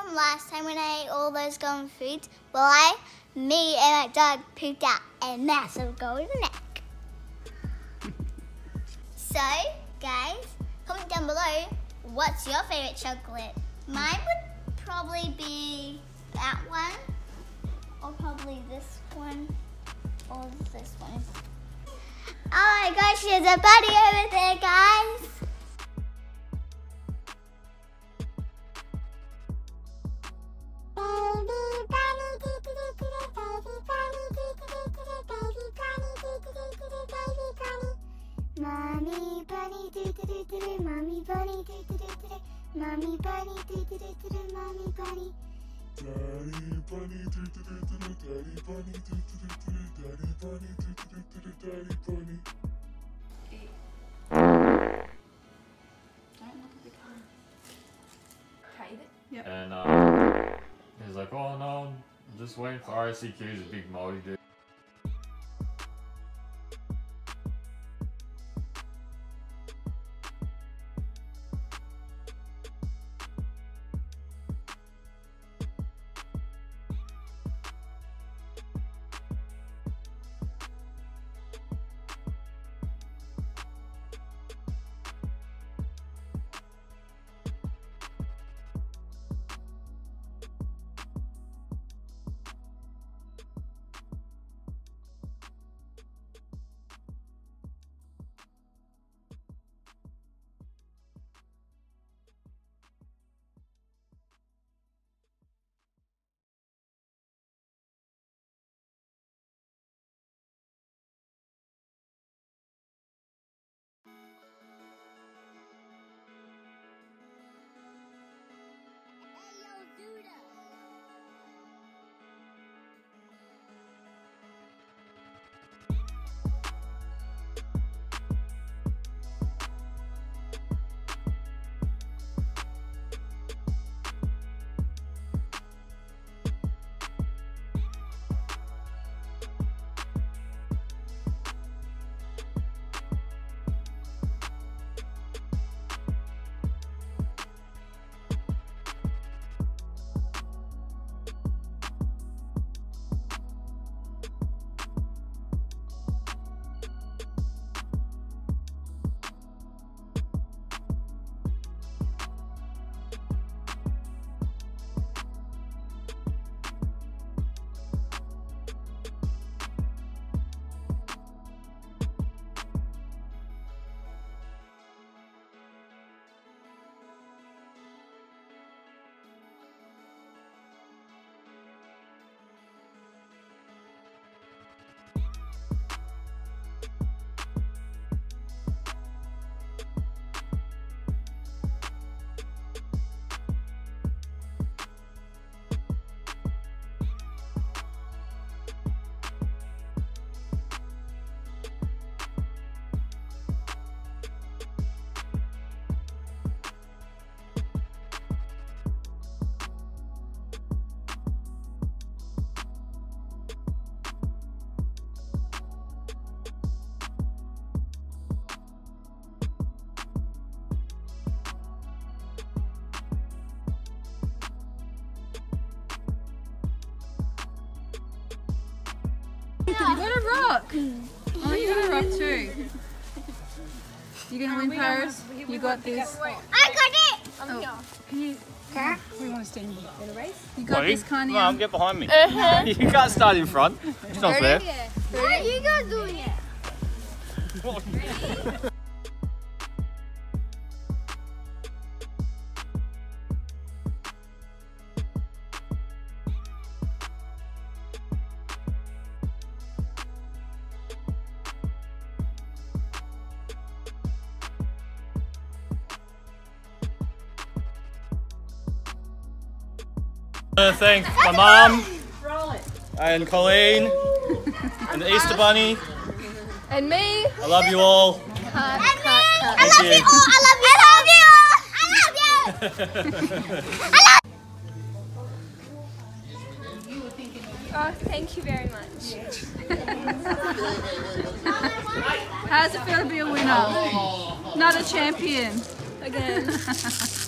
from last time when I ate all those golden foods? Well, me and my dog pooped out a massive golden egg. So, guys, comment down below, what's your favourite chocolate? Mine would probably be that one, or probably this one, or this one. Oh my gosh, there's a bunny over there, guys. Mommy bunny do do do do do, mommy bunny do do do do do, mommy bunny do do do do do, mommy bunny. Daddy bunny do do do do do, daddy bunny do do do do do, daddy bunny do do do do do, daddy bunny. Don't look at the car. Cave it? Yep. And he's like, oh no, I'm just waiting for RSCQ, he's a big moldy dude. You got a rock! Oh, you got a rock too. You gonna win, Paris? You got this. I got it! Oh, can you? We want to stand in a race. You got What, this, Kanye. Mum, get behind me. You can't start in front. It's not fair. What are you guys doing it? I want to thank my mum and Colleen and the Easter Bunny. And me. I love you all. I love you all. I love you. I love you. Oh, thank you very much. How's it feel to be a winner? Not a champion. Again.